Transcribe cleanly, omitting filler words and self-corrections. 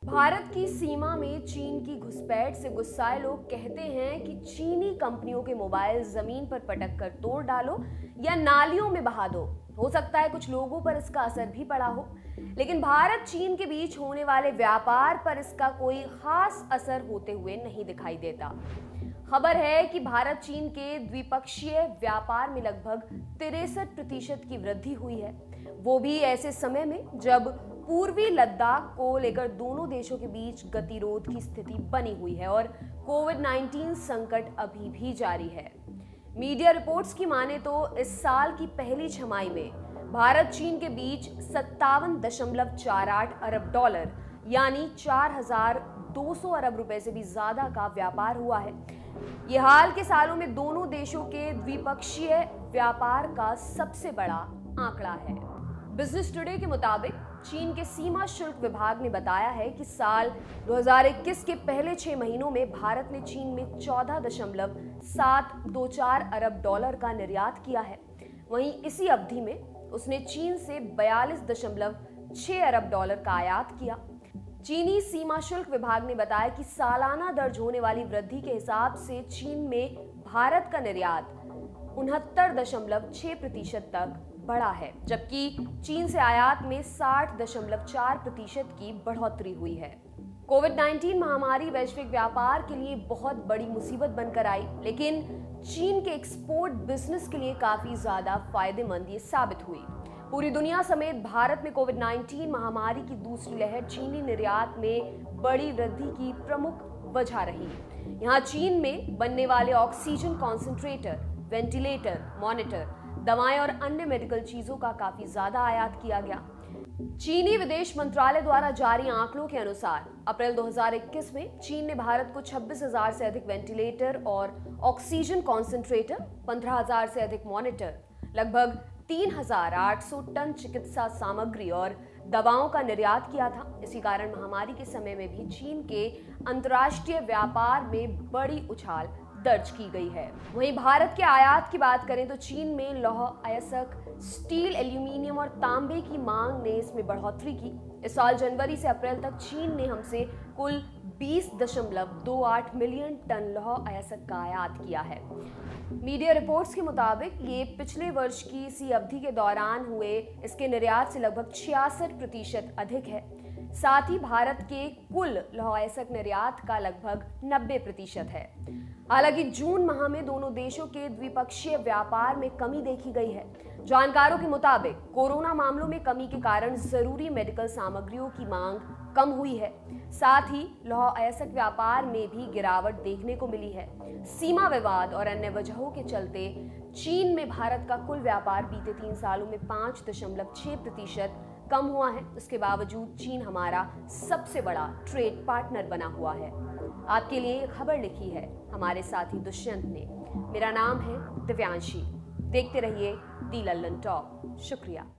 भारत की सीमा में चीन की घुसपैठ से गुस्साए लोग कहते हैं कि चीनी कंपनियों के मोबाइल जमीन पर पटक कर तोड़ डालो या नालियों में बहा दो। हो सकता है कुछ लोगों पर इसका असर भी पड़ा हो, लेकिन भारत चीन के बीच होने वाले व्यापार पर इसका कोई खास असर होते हुए नहीं दिखाई देता। खबर है कि भारत चीन के द्विपक्षीय व्यापार में लगभग 63% की वृद्धि हुई है, वो भी ऐसे समय में जब पूर्वी लद्दाख को लेकर दोनों देशों के बीच गतिरोध की स्थिति बनी हुई है और कोविड-19 संकट अभी भी जारी है। मीडिया रिपोर्ट्स की माने तो इस साल की पहली छमाही में भारत चीन के बीच 57.48 अरब डॉलर यानी 4,200 अरब रुपए से भी ज्यादा का व्यापार हुआ है। ये हाल के सालों में दोनों देशों के द्विपक्षीय व्यापार का सबसे बड़ा आंकड़ा है। बिजनेस टुडे के मुताबिक चीन के सीमा शुल्क विभाग ने बताया है कि साल 2021 के पहले 6 महीनों में भारत ने चीन में 14.724 अरब डॉलर का निर्यात किया है। वहीं इसी अवधि में उसने चीन से 42.6 अरब डॉलर का आयात किया। चीनी सीमा शुल्क विभाग ने बताया कि सालाना दर्ज होने वाली वृद्धि के हिसाब से चीन में भारत का निर्यात 69.6% तक बढ़ा है, जबकि चीन से आयात में 60.4% की बढ़ोतरी हुई है। कोविड-19 महामारी वैश्विक व्यापार के लिए बहुत बड़ी मुसीबत बनकर आई, लेकिन चीन के एक्सपोर्ट बिजनेस के लिए काफी ज्यादा फायदेमंद ये साबित हुई। पूरी दुनिया समेत भारत में कोविड-19 महामारी की दूसरी लहर चीनी निर्यात में बड़ी वृद्धि की प्रमुख वजह रही। यहाँ चीन में बनने वाले ऑक्सीजन कॉन्सेंट्रेटर, वेंटिलेटर, मॉनिटर, दवाएं और अन्य मेडिकल चीजों का काफी ज्यादा आयात किया गया। चीनी विदेश मंत्रालय द्वारा जारी आंकड़ों के अनुसार अप्रैल 2021 में चीन ने भारत को 26,000 से अधिक वेंटिलेटर और ऑक्सीजन कॉन्सेंट्रेटर, 15,000 से अधिक मॉनिटर, लगभग 3,800 टन चिकित्सा सामग्री और दवाओं का निर्यात किया था। इसी कारण महामारी के समय में भी चीन के अंतर्राष्ट्रीय व्यापार में बड़ी उछाल दर्ज की गई है। वहीं भारत के आयात की बात करें तो चीन में लौह अयस्क, स्टील, एल्यूमिनियम और तांबे की मांग ने इसमें बढ़ोतरी की। इस साल जनवरी से अप्रैल तक चीन ने हमसे कुल 20.28 मिलियन टन लौह अयस्क का आयात किया है। मीडिया रिपोर्ट्स के मुताबिक ये पिछले वर्ष की इसी अवधि के दौरान हुए इसके निर्यात से लगभग 66% अधिक है। साथ ही भारत के कुल लौह अयस्क निर्यात का लगभग 90% है। हालांकि जून माह में दोनों देशों के द्विपक्षीय व्यापार में कमी देखी गई है। जानकारों के मुताबिक कोरोना मामलों में कमी के कारण जरूरी मेडिकल सामग्रियों की मांग कम हुई है। साथ ही लौह अयस्क व्यापार में भी गिरावट देखने को मिली है। सीमा विवाद और अन्य वजहों के चलते चीन में भारत का कुल व्यापार बीते 3 सालों में 5.6% कम हुआ है। उसके बावजूद चीन हमारा सबसे बड़ा ट्रेड पार्टनर बना हुआ है। आपके लिए खबर लिखी है हमारे साथी दुष्यंत ने। मेरा नाम है दिव्यांशी। देखते रहिए दी लल्लन टॉप। शुक्रिया।